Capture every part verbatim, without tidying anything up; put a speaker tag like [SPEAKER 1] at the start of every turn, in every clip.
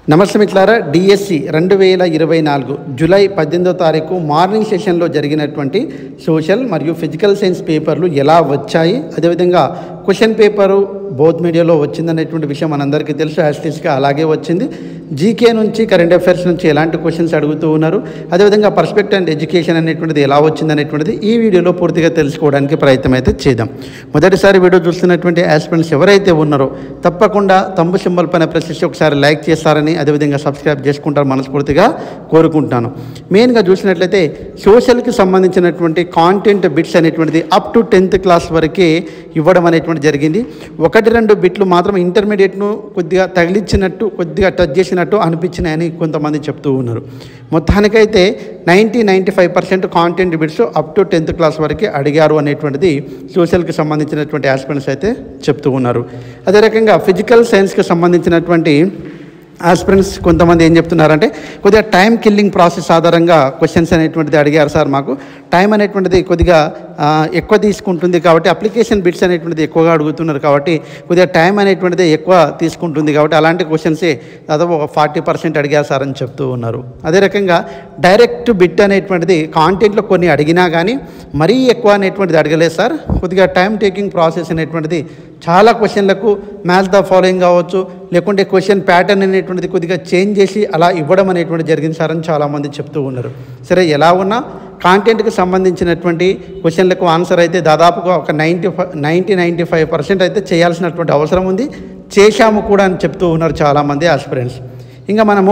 [SPEAKER 1] నమస్తే మిత్రులారా, డిఎస్సి రెండు వేల ఇరవై నాలుగు జూలై పద్దెనిమిదో తారీఖు మార్నింగ్ సెషన్లో జరిగినటువంటి సోషల్ మరియు ఫిజికల్ సైన్స్ పేపర్లు ఎలా వచ్చాయి, అదేవిధంగా క్వశ్చన్ పేపరు బోత్ మీడియాలో వచ్చిందనేటువంటి విషయం మనందరికీ తెలుసు. యాస్టిస్గా అలాగే వచ్చింది. జీకే నుంచి కరెంట్ అఫైర్స్ నుంచి ఎలాంటి క్వశ్చన్స్ అడుగుతూ ఉన్నారు, అదేవిధంగా పర్స్పెక్ట్ అండ్ ఎడ్యుకేషన్ అనేటువంటిది ఎలా వచ్చిందనేటువంటిది ఈ వీడియోలో పూర్తిగా తెలుసుకోవడానికి ప్రయత్నం అయితే చేద్దాం. మొదటిసారి వీడియో చూస్తున్నటువంటి ఆస్పిరెంట్స్ ఎవరైతే ఉన్నారో తప్పకుండా తంబు సింబల్ పైన ప్రెస్ చేసి ఒకసారి లైక్ చేస్తారని, అదేవిధంగా సబ్స్క్రైబ్ చేసుకుంటారు మనస్ఫూర్తిగా కోరుకుంటాను. మెయిన్గా చూసినట్లయితే సోషల్కి సంబంధించినటువంటి కాంటెంట్ బిట్స్ అనేటువంటిది అప్ టు టెన్త్ క్లాస్ వరకే ఇవ్వడం అనేటువంటి జరిగింది. ఒకటి రెండు బిట్లు మాత్రం ఇంటర్మీడియట్ను కొద్దిగా తగిలించినట్టు, కొద్దిగా టచ్ చేసినట్టు అనిపించినాయని కొంతమంది చెప్తూ ఉన్నారు. మొత్తానికైతే ninety ninety five percent content bits up to tenth class వరకు అడిగారు అనేటువంటిది సోషల్కి సంబంధించినటువంటి ఆస్పిరెంట్స్ అయితే చెప్తూ ఉన్నారు. అదే రకంగా ఫిజికల్ సైన్స్కి సంబంధించినటువంటి ఆస్పిరెంట్స్ కొంతమంది ఏం చెప్తున్నారంటే కొద్దిగా టైం కిల్లింగ్ ప్రాసెస్ ఆధారంగా క్వశ్చన్స్ అనేటువంటిది అడిగారు సార్. మాకు టైం అనేటువంటిది కొద్దిగా ఎక్కువ తీసుకుంటుంది కాబట్టి, అప్లికేషన్ బిట్స్ అనేటువంటిది ఎక్కువగా అడుగుతున్నారు కాబట్టి కొద్దిగా టైం అనేటువంటిది ఎక్కువ తీసుకుంటుంది కాబట్టి అలాంటి క్వశ్చన్సే దాదాపు ఒక ఫార్టీ పర్సెంట్ అడిగారు సార్ అని చెప్తూ ఉన్నారు. అదే రకంగా డైరెక్ట్ బిట్ అనేటువంటిది కాంటెంట్లో కొన్ని అడిగినా కానీ మరీ ఎక్కువ అనేటువంటిది అడగలేదు సార్. కొద్దిగా టైం టేకింగ్ ప్రాసెస్ అనేటువంటిది చాలా క్వశ్చన్లకు మ్యాచ్ ద ఫాలోయింగ్ కావచ్చు, లేకుంటే క్వశ్చన్ ప్యాటర్న్ అనేటువంటిది కొద్దిగా చేంజ్ చేసి అలా ఇవ్వడం అనేటువంటిది జరిగింది సార్ అని చాలామంది చెప్తూ ఉన్నారు. సరే, ఎలా ఉన్నా కాంటెంట్కి సంబంధించినటువంటి క్వశ్చన్లకు ఆన్సర్ అయితే దాదాపుగా ఒక ninety five ninety ninety five percent అయితే చేయాల్సినటువంటి అవసరం ఉంది, చేశాము కూడా అని చెప్తూ ఉన్నారు చాలామంది ఆస్పిరెంట్స్. ఇంకా మనము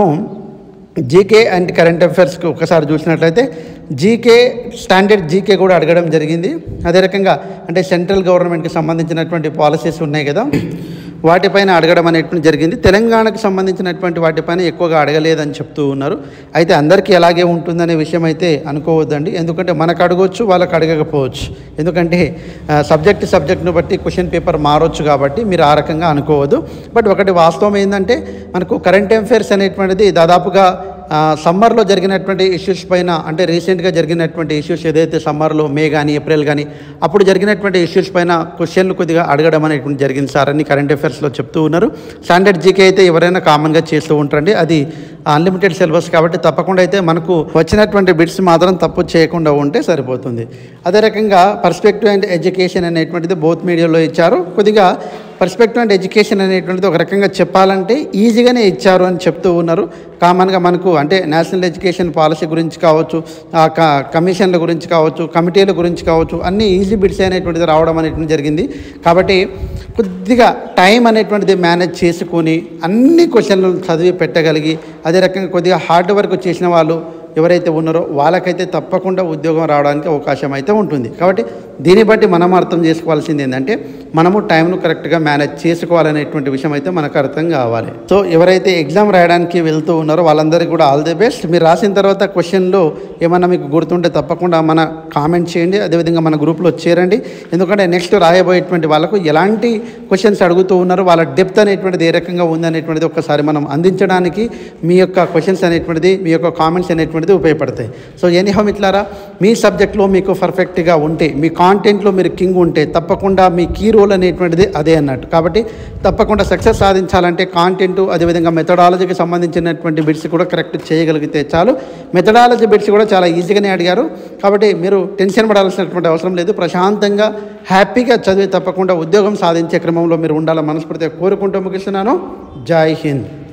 [SPEAKER 1] జీకే అండ్ కరెంట్ అఫైర్స్కి ఒకసారి చూసినట్లయితే జీకే స్టాండర్డ్ జీకే కూడా అడగడం జరిగింది. అదే రకంగా అంటే సెంట్రల్ గవర్నమెంట్కి సంబంధించినటువంటి పాలసీస్ ఉన్నాయి కదా, వాటిపైన అడగడం అనేటువంటి జరిగింది. తెలంగాణకు సంబంధించినటువంటి వాటిపైన ఎక్కువగా అడగలేదని చెప్తూ ఉన్నారు. అయితే అందరికీ అలాగే ఉంటుందనే విషయం అయితే అనుకోవద్దండి, ఎందుకంటే మనకు అడగవచ్చు, వాళ్ళకి అడగకపోవచ్చు. ఎందుకంటే సబ్జెక్ట్ సబ్జెక్ట్ను బట్టి క్వశ్చన్ పేపర్ మారొచ్చు కాబట్టి మీరు ఆ రకంగా అనుకోవద్దు. బట్ ఒకటి వాస్తవం ఏంటంటే మనకు కరెంట్ అఫైర్స్ అనేటువంటిది దాదాపుగా సమ్మర్లో జరిగినటువంటి ఇష్యూస్ పైన, అంటే రీసెంట్గా జరిగినటువంటి ఇష్యూస్ ఏదైతే సమ్మర్లో మే కానీ ఏప్రిల్ కానీ అప్పుడు జరిగినటువంటి ఇష్యూస్ పైన క్వశ్చన్లు కొద్దిగా అడగడం అనేటువంటి జరిగింది సార్ అని కరెంట్ అఫైర్స్లో చెప్తూ ఉన్నారు. స్టాండర్డ్ జీకే అయితే ఎవరైనా కామన్గా చేస్తూ ఉంటారండి, అది అన్లిమిటెడ్ సిలబస్ కాబట్టి తప్పకుండా అయితే మనకు వచ్చినటువంటి బిట్స్ మాత్రం తప్పు చేయకుండా ఉంటే సరిపోతుంది. అదే రకంగా పర్స్పెక్టివ్ అండ్ ఎడ్యుకేషన్ అనేటువంటిది బోత్ మీడియాలో ఇచ్చారు. కొద్దిగా పర్స్పెక్టివ్ అండ్ ఎడ్యుకేషన్ అనేటువంటిది ఒక రకంగా చెప్పాలంటే ఈజీగానే ఇచ్చారు అని చెప్తూ ఉన్నారు. కామన్గా మనకు అంటే నేషనల్ ఎడ్యుకేషన్ పాలసీ గురించి కావచ్చు, కమిషన్ల గురించి కావచ్చు, కమిటీల గురించి కావచ్చు, అన్నీ ఈజీ బిట్స్ అనేటువంటిది రావడం అనేటువంటి జరిగింది. కాబట్టి కొద్దిగా టైం అనేటువంటిది మేనేజ్ చేసుకొని అన్ని క్వశ్చన్లు చదివి పెట్టగలిగి, అదే రకంగా కొద్దిగా హార్డ్ వర్క్ చేసిన వాళ్ళు ఎవరైతే ఉన్నారో వాళ్ళకైతే తప్పకుండా ఉద్యోగం రావడానికి అవకాశం అయితే ఉంటుంది. కాబట్టి దీన్ని బట్టి మనం అర్థం చేసుకోవాల్సింది ఏంటంటే మనము టైంను కరెక్ట్గా మేనేజ్ చేసుకోవాలనేటువంటి విషయం అయితే మనకు అర్థం కావాలి. సో ఎవరైతే ఎగ్జామ్ రాయడానికి వెళ్తూ ఉన్నారో వాళ్ళందరికీ కూడా ఆల్ ది బెస్ట్. మీరు రాసిన తర్వాత క్వశ్చన్లో ఏమన్నా మీకు గుర్తుంటే తప్పకుండా మన కామెంట్ చేయండి, అదేవిధంగా మన గ్రూప్లో చేరండి. ఎందుకంటే నెక్స్ట్ రాయబోయేటువంటి వాళ్ళకు ఎలాంటి క్వశ్చన్స్ అడుగుతూ ఉన్నారో, వాళ్ళ డెప్త్ అనేటువంటిది ఏ రకంగా ఉందనేటువంటిది ఒకసారి మనం అందించడానికి మీ యొక్క క్వశ్చన్స్ అనేటువంటిది, మీ యొక్క కామెంట్స్ అనేటువంటిది ఉపయోగపడతాయి. సో ఎనీహౌ మిత్రులారా, మీ సబ్జెక్ట్లో మీకు పర్ఫెక్ట్గా ఉంటే, మీ కాంటెంట్లో మీరు కింగ్ ఉంటే తప్పకుండా మీ కీ రోల్ అనేటువంటిది అదే అన్నట్టు. కాబట్టి తప్పకుండా సక్సెస్ సాధించాలంటే కాంటెంట్, అదేవిధంగా మెథడాలజీకి సంబంధించినటువంటి బిట్స్ కూడా కరెక్ట్ చేయగలిగితే చాలు. మెథడాలజీ బిట్స్ కూడా చాలా ఈజీగానే అడిగారు కాబట్టి మీరు టెన్షన్ పడాల్సినటువంటి అవసరం లేదు. ప్రశాంతంగా హ్యాపీగా చదివి తప్పకుండా ఉద్యోగం సాధించే క్రమంలో మీరు ఉండాలని మనస్ఫూర్తిగా కోరుకుంటూ ముగిస్తున్నాను. జై హింద్.